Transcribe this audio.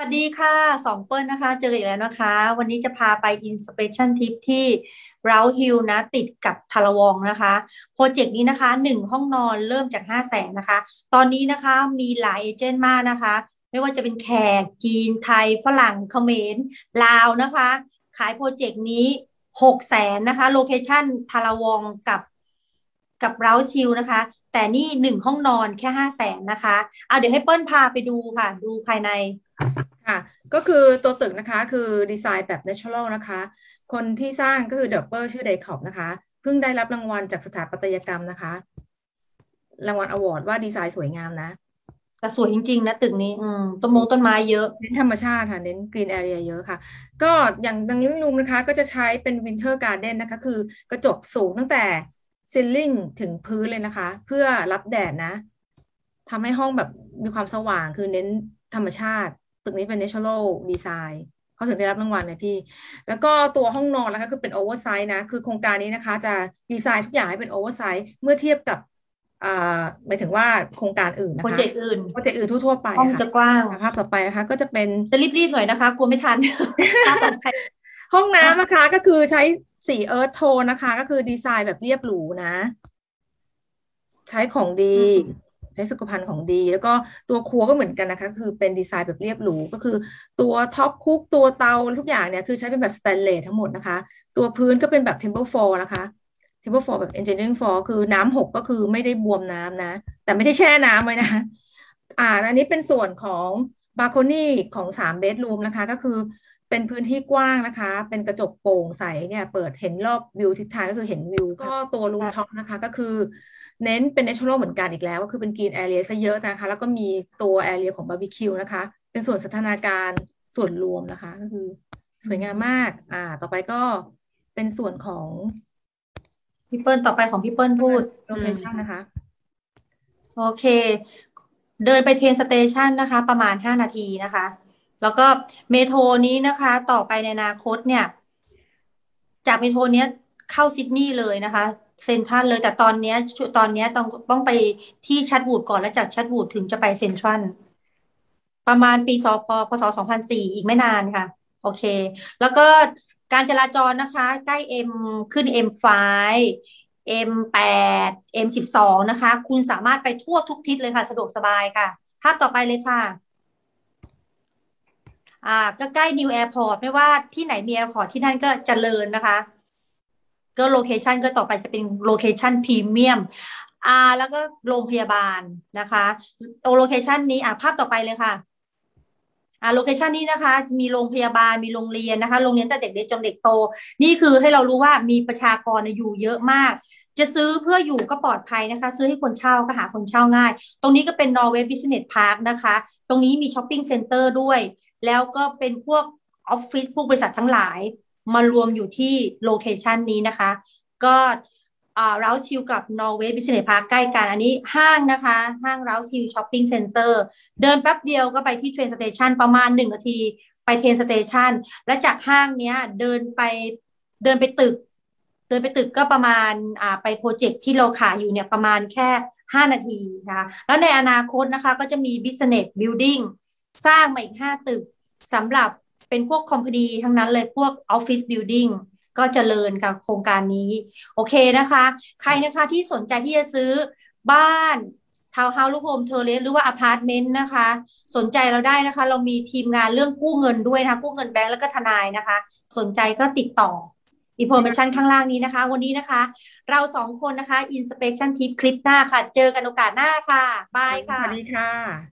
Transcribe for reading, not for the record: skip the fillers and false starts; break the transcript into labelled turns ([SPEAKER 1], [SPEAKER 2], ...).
[SPEAKER 1] วัสดีค่ะสองเปิ้ลนะคะเจอกันอีกแล้วนะคะวันนี้จะพาไป Inspection Trip ที่ Rouse Hill นะติดกับทาราวองนะคะโปรเจกต์นี้นะคะ1 ห้องนอนเริ่มจาก500,000นะคะตอนนี้นะคะมีหลายเอเจนต์มากนะคะไม่ว่าจะเป็นแขกจีนไทยฝรั่งเขมรลาวนะคะขายโปรเจกต์นี้600,000นะคะโลเคชั่นทาราองกับ Rouse Hill นะคะแต่นี่1 ห้องนอนแค่500,000นะคะเอาเดี๋ยวให้เปิ้ลพาไปดูค่ะดูภายใน
[SPEAKER 2] ค่ะก็คือตัวตึกนะคะคือดีไซน์แบบ natural นะคะคนที่สร้างก็คือเดอ e เปอร์ชื่อไดคอบนะคะเพิ่งได้รับรางวัลจากสถาปัตยกรรมนะคะรางวัลอวอร์ดว่าดีไซน์สวยงามนะ
[SPEAKER 1] แต่สวยจริงๆนะตึกนี้ต้นไม้เยอะ
[SPEAKER 2] เน้นธรรมชาติค่ะเน้นกรีนแอเรียเยอะค่ะก็อย่างดังลิฟรูมนะคะก็จะใช้เป็นวินเทอร์การ์เด้นนะคะคือกระจกสูงตั้งแต่ซีลลิ่งถึงพื้นเลยนะคะเพื่อรับแดดนะทำให้ห้องแบบมีความสว่างคือเน้นธรรมชาติตึกนี้เป็น natural design เขาถึงได้รับรางวัลเลยพี่ แล้วก็ตัวห้องนอนนะคะคือเป็นโอเวอร์ไซส์นะคือโครงการนี้นะคะจะดีไซน์ทุกอย่างให้เป็นโอเวอร์ไซส์เมื่อเทียบกับอ่าหมายถึงว่าโครงการอื่น
[SPEAKER 1] โปร
[SPEAKER 2] นะคะ
[SPEAKER 1] เจกต์อื่น
[SPEAKER 2] โปรเจกต์อื่นทั่วๆไป
[SPEAKER 1] ห้อง
[SPEAKER 2] ค่ะ
[SPEAKER 1] จะกว้าง
[SPEAKER 2] ภาพต่อไปนะคะก็จะเป็น
[SPEAKER 1] จะรีบๆหน่อยนะคะกลัวไม่ทันภาพต่อไป
[SPEAKER 2] ห้องน้ำนะ
[SPEAKER 1] ค่ะ
[SPEAKER 2] คะก็คือใช้สีเอิร์ธโทนนะคะก็คือดีไซน์แบบเรียบหรูนะใช้ของดี
[SPEAKER 1] อืม
[SPEAKER 2] ใช้สุขภัณฑ์ของดีแล้วก็ตัวครัวก็เหมือนกันนะคะคือเป็นดีไซน์แบบเรียบหรูก็คือตัวท็อปคุกตัวเตาทุกอย่างเนี่ยคือใช้เป็นแบบสแตนเลสทั้งหมดนะคะตัวพื้นก็เป็นแบบ Temple Floor นะคะ Temple Floor แบบ Engineering Floor คือน้ำหกก็คือไม่ได้บวมน้ำนะแต่ไม่ได้แช่น้ำไว้นะอันนี้เป็นส่วนของบา l คนี่ของ3 เบดรูมนะคะก็คือเป็นพื้นที่กว้างนะคะเป็นกระจกโปร่งใสเนี่ยเปิดเห็นรอบวิวทิศทางก็คือเห็นวิวก็ตัวรูฟท็อป
[SPEAKER 1] ค่ะ
[SPEAKER 2] นะคะก็คือ เน้นเป็น natural เหมือนกันอีกแล้วก็คือเป็น green area ซะเยอะนะคะแล้วก็มีตัว area ของบาร์บีคิวนะคะเป็นส่วนสันทนาการส่วนรวมนะคะก็คือส
[SPEAKER 1] อื
[SPEAKER 2] วยงาม
[SPEAKER 1] ม
[SPEAKER 2] มากต่อไปก็เป็นส่วนของ
[SPEAKER 1] พี่เปิ้ลต่อไปของพี่เปิ้ลพูด
[SPEAKER 2] โลเคชันนะคะ
[SPEAKER 1] โอเคเดินไปเทรนสเตชันนะคะประมาณ5 นาทีนะคะแล้วก็เมโทรนี้นะคะต่อไปในอนาคตเนี่ยจากเมโทรเนี้ยเข้าซิดนีย์เลยนะคะเซ็นทรัลเลยแต่ตอนเนี้ยต้องไปที่ชัดวูดก่อนแล้วจากชัดวูดถึงจะไปเซ็นทรัล ประมาณปีพศ2004อีกไม่นานค่ะโอเคแล้วก็การจราจรนะคะใกล้เอ็มขึ้นM5 M8 M12นะคะคุณสามารถไปทั่วทุกทิศเลยค่ะสะดวกสบายค่ะภาพต่อไปเลยค่ะก็ใกล้นิวแอร์พอร์ตไม่ว่าที่ไหนมีแอร์พอร์ตที่นั่นก็เจริญนะคะก็โลเคชันก็ต่อไปจะเป็นโลเคชันพรีเมียมแล้วก็โรงพยาบาลนะคะตรงโลเคชันนี้ภาพต่อไปเลยค่ะ โลเคชันนี้นะคะมีโรงพยาบาลมีโรงเรียนนะคะโรงเรียนตั้งแต่เด็กเล็กจนเด็กโตนี่คือให้เรารู้ว่ามีประชากรอยู่เยอะมากจะซื้อเพื่ออยู่ก็ปลอดภัยนะคะซื้อให้คนเช่าก็หาคนเช่าง่ายตรงนี้ก็เป็นนอร์เวย์บิสเนสพาร์คนะคะตรงนี้มีช้อปปิ้งเซ็นเตอร์ด้วยแล้วก็เป็นพวกออฟฟิศพวกบริษัททั้งหลายมารวมอยู่ที่โลเคชันนี้นะคะก็เราชิลกับนอร์เวย์บิสเนสพาร์คใกล้กันอันนี้ห้างนะคะห้างเราชิลช้อปปิ้งเซ็นเตอร์ เดินแป๊บเดียวก็ไปที่เทรนสเตชันประมาณ1 นาทีไปเทรนสเตชันและจากห้างเนี้ยเดินไปตึกเดินไปตึกก็ประมาณไปโปรเจกต์ที่เราขายอยู่เนี่ยประมาณแค่5 นาทีนะคะแล้วในอนาคตนะคะก็จะมี Business Building สร้างมาอีก5 ตึกสำหรับเป็นพวกคอมพานีทั้งนั้นเลยพวก Office Building ก็เจริญกับโครงการนี้โอเคนะคะใครนะคะที่สนใจที่จะซื้อบ้านทาวน์เฮาส์ลูกโฮมเทอร์เรสหรือว่าอพาร์ตเมนต์นะคะสนใจเราได้นะคะเรามีทีมงานเรื่องกู้เงินด้วยนะคะกู้เงินแบงก์แล้วก็ทนายนะคะสนใจก็ติดต่ออินโฟเมชันข้างล่างนี้นะคะวันนี้นะคะเรา2 คนนะคะ Inspection Tip คลิปหน้าค่ะเจอกันโอกาสหน้าค่ะบาย
[SPEAKER 2] สวัสดี
[SPEAKER 1] ค่ะ
[SPEAKER 2] ค่ะ